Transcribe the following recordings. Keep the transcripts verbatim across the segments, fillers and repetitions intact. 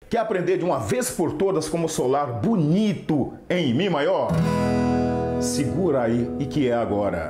Quer aprender de uma vez por todas como solar bonito em Mi maior? Segura aí e que é agora.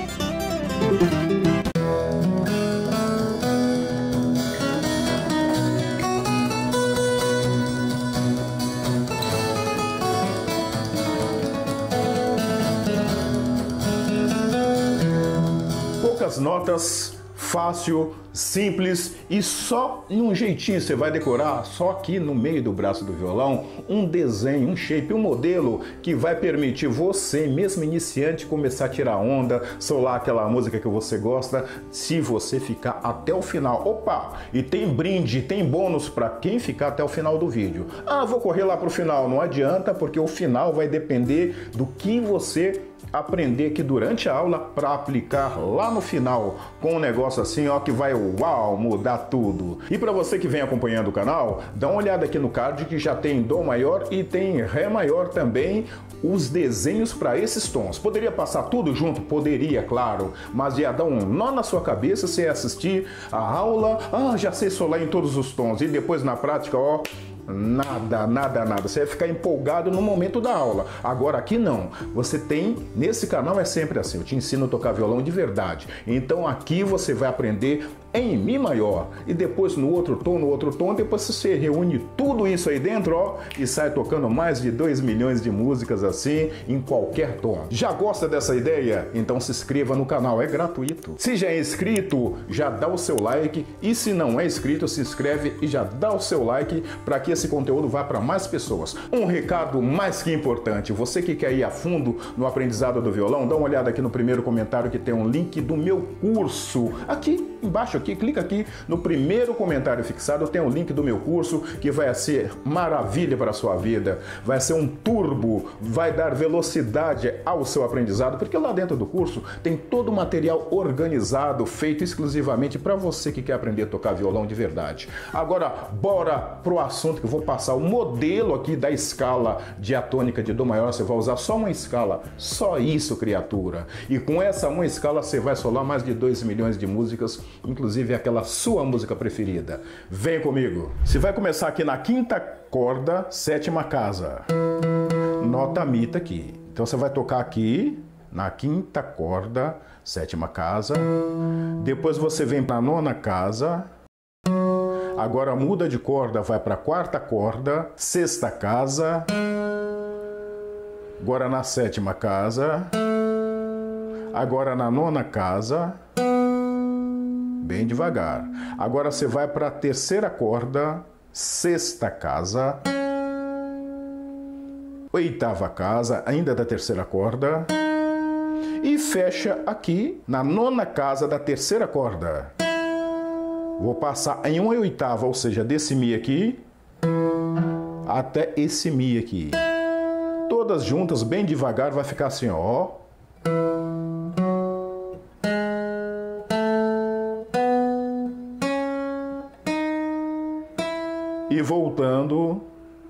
Poucas notas, fácil, simples e só em um jeitinho você vai decorar, só aqui no meio do braço do violão, um desenho, um shape, um modelo que vai permitir você, mesmo iniciante, começar a tirar onda, solar aquela música que você gosta, se você ficar até o final. Opa! E tem brinde, tem bônus para quem ficar até o final do vídeo. Ah, vou correr lá pro final, não adianta, porque o final vai depender do que você aprender aqui durante a aula para aplicar lá no final com um negócio assim, ó, que vai, uau, mudar tudo. E para você que vem acompanhando o canal, dá uma olhada aqui no card que já tem Dó maior e tem Ré maior também, os desenhos para esses tons. Poderia passar tudo junto? Poderia, claro, mas ia dar um nó na sua cabeça se assistir a aula, ah, já sei solar em todos os tons, e depois na prática, ó, nada, nada, nada. Você vai ficar empolgado no momento da aula. Agora aqui não. Você tem, nesse canal é sempre assim, eu te ensino a tocar violão de verdade. Então aqui você vai aprender em Mi maior e depois no outro tom, no outro tom, depois você reúne tudo isso aí dentro, ó, e sai tocando mais de dois milhões de músicas assim, em qualquer tom. Já gosta dessa ideia? Então se inscreva no canal, é gratuito. Se já é inscrito, já dá o seu like, e se não é inscrito, se inscreve e já dá o seu like para que esse conteúdo vá para mais pessoas. Um recado mais que importante, você que quer ir a fundo no aprendizado do violão, dá uma olhada aqui no primeiro comentário que tem um link do meu curso, aqui embaixo, aqui, clica aqui no primeiro comentário fixado, tem um link do meu curso que vai ser maravilha para a sua vida, vai ser um turbo, vai dar velocidade ao seu aprendizado, porque lá dentro do curso tem todo o material organizado, feito exclusivamente para você que quer aprender a tocar violão de verdade. Agora, bora pro assunto que eu vou passar o modelo aqui da escala diatônica de Dó maior, você vai usar só uma escala, só isso, criatura. E com essa uma escala você vai solar mais de dois milhões de músicas, inclusive aquela sua música preferida. Vem comigo! Você vai começar aqui na quinta corda, sétima casa. Nota Mi tá aqui. Então você vai tocar aqui na quinta corda, sétima casa. Depois você vem para a nona casa. Agora muda de corda, vai para a quarta corda, sexta casa. Agora na sétima casa. Agora na nona casa. Bem devagar. Agora você vai para a terceira corda, sexta casa, oitava casa, ainda da terceira corda, e fecha aqui na nona casa da terceira corda. Vou passar em uma oitava, ou seja, desse Mi aqui até esse Mi aqui. Todas juntas, bem devagar, vai ficar assim, ó. E voltando.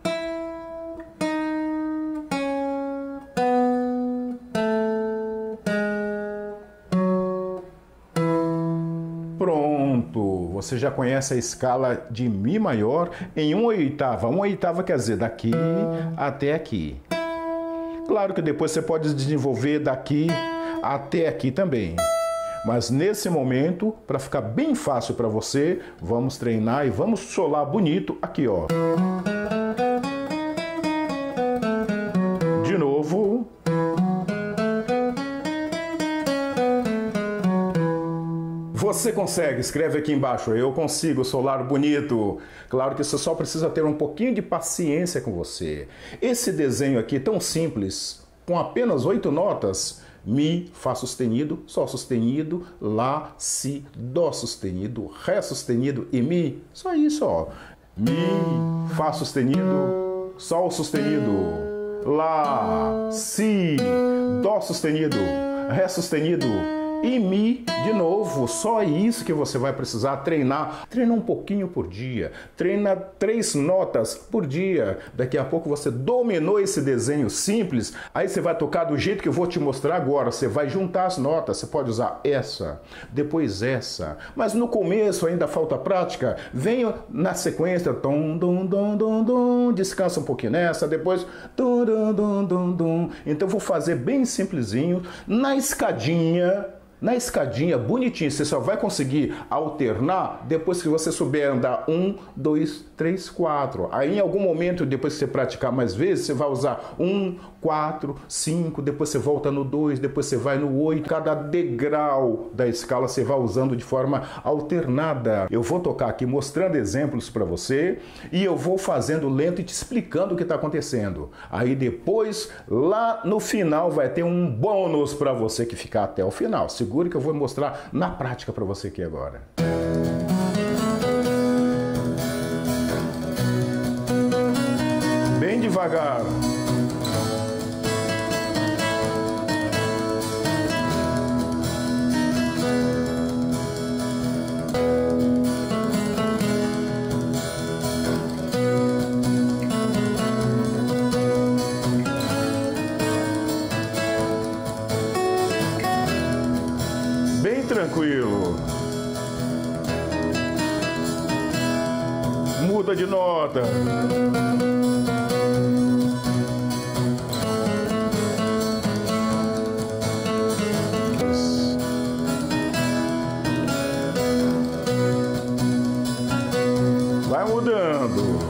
Pronto, você já conhece a escala de Mi maior em uma oitava. Uma oitava quer dizer daqui até aqui. Claro que depois você pode desenvolver daqui até aqui também. Mas nesse momento, para ficar bem fácil para você, vamos treinar e vamos solar bonito aqui, ó. De novo. Você consegue, escreve aqui embaixo, eu consigo solar bonito. Claro que você só precisa ter um pouquinho de paciência com você. Esse desenho aqui tão simples, com apenas oito notas, Mi, Fá sustenido, Sol sustenido, Lá, Si, Dó sustenido, Ré sustenido e Mi. Só isso, ó. Mi, Fá sustenido, Sol sustenido, Lá, Si, Dó sustenido, Ré sustenido e Mi de novo. Só isso que você vai precisar treinar. Treina um pouquinho por dia. Treina três notas por dia. Daqui a pouco você dominou esse desenho simples. Aí você vai tocar do jeito que eu vou te mostrar agora. Você vai juntar as notas. Você pode usar essa, depois essa. Mas no começo ainda falta prática. Venha na sequência. Tom, dom, dom, dom, descansa um pouquinho nessa, depois... Dum, dum, dum, dum, dum. Então eu vou fazer bem simplesinho, na escadinha... Na escadinha, bonitinho, você só vai conseguir alternar depois que você souber andar um, dois, três, quatro. Aí em algum momento, depois que você praticar mais vezes, você vai usar um, quatro, cinco, depois você volta no dois, depois você vai no oito. Cada degrau da escala você vai usando de forma alternada. Eu vou tocar aqui mostrando exemplos para você e eu vou fazendo lento e te explicando o que está acontecendo. Aí depois, lá no final, vai ter um bônus para você que ficar até o final. Segure que eu vou mostrar na prática para você aqui agora. Bem devagar. Bem tranquilo. Muda de nota. Vai mudando.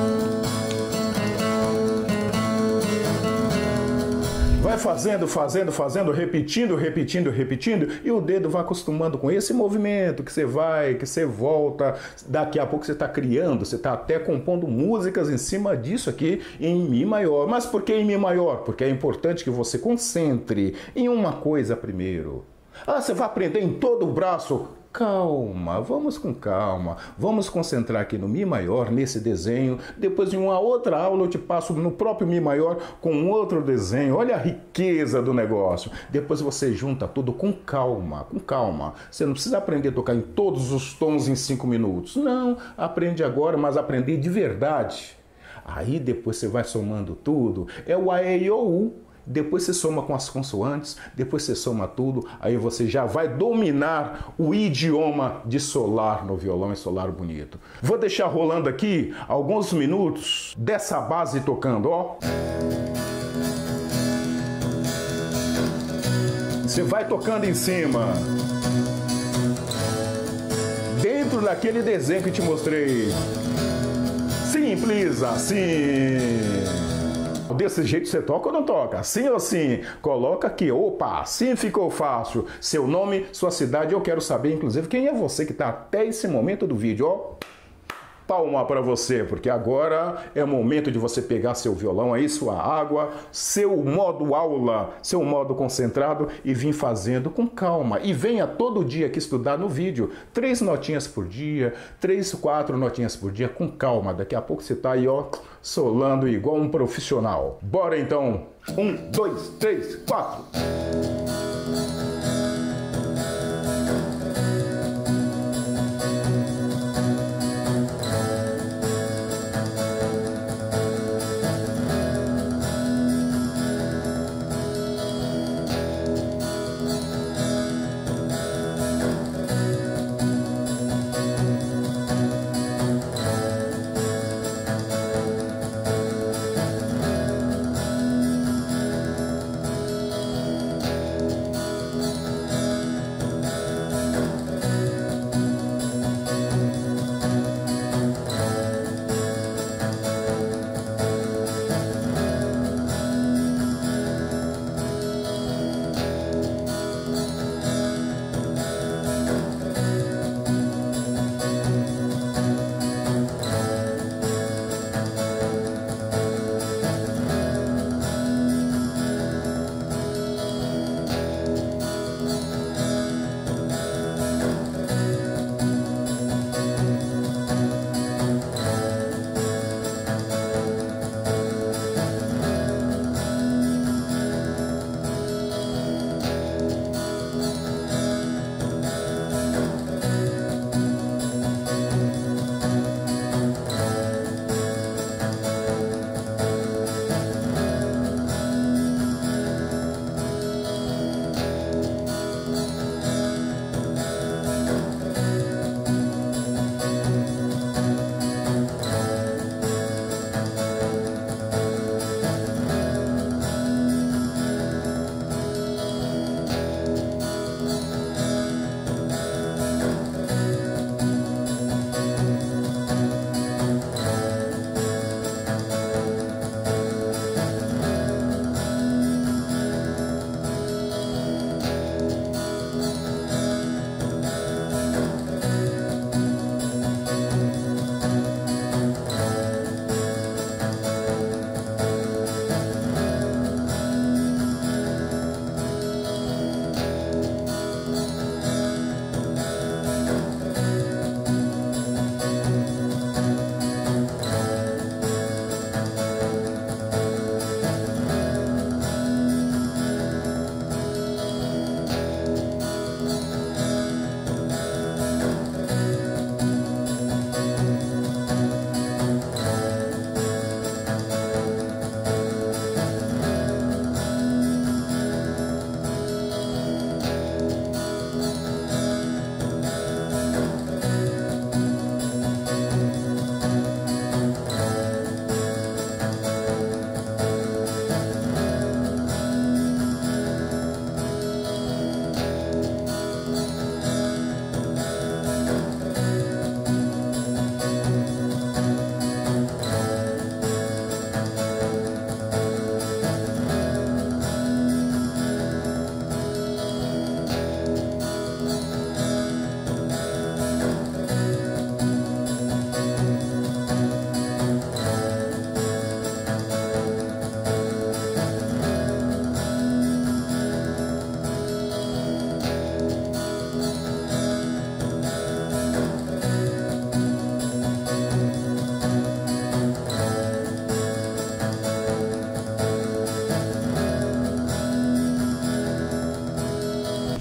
Vai fazendo, fazendo, fazendo, repetindo, repetindo, repetindo, e o dedo vai acostumando com esse movimento que você vai, que você volta. Daqui a pouco você está criando, você está até compondo músicas em cima disso aqui em Mi maior. Mas por que em Mi maior? Porque é importante que você concentre em uma coisa primeiro. Ah, você vai aprender em todo o braço? Calma, vamos com calma, vamos concentrar aqui no Mi maior, nesse desenho. Depois, em uma outra aula, eu te passo no próprio Mi maior com outro desenho. Olha a riqueza do negócio. Depois você junta tudo com calma, com calma. Você não precisa aprender a tocar em todos os tons em cinco minutos. Não, aprende agora, mas aprender de verdade. Aí depois você vai somando tudo. É o A, E, I, O, U. Depois você soma com as consoantes, depois você soma tudo, aí você já vai dominar o idioma de solar no violão, e solar bonito. Vou deixar rolando aqui alguns minutos dessa base tocando, ó. Você vai tocando em cima, dentro daquele desenho que te mostrei. Simples assim. Desse jeito você toca ou não toca? Sim ou sim? Coloca aqui, opa, assim ficou fácil. Seu nome, sua cidade, eu quero saber, inclusive, quem é você que está até esse momento do vídeo, ó. Palma para você, porque agora é o momento de você pegar seu violão aí, sua água, seu modo aula, seu modo concentrado e vir fazendo com calma. E venha todo dia aqui estudar no vídeo. Três notinhas por dia, três, quatro notinhas por dia, com calma. Daqui a pouco você tá aí, ó, solando igual um profissional. Bora então! Um, dois, três, quatro!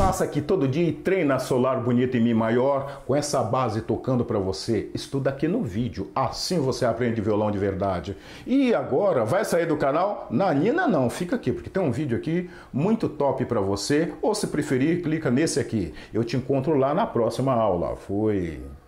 Passa aqui todo dia e treina Solar Bonito em Mi maior com essa base tocando para você. Estuda aqui no vídeo, assim você aprende violão de verdade. E agora, vai sair do canal? Nanina não, fica aqui, porque tem um vídeo aqui muito top para você. Ou se preferir, clica nesse aqui. Eu te encontro lá na próxima aula. Fui!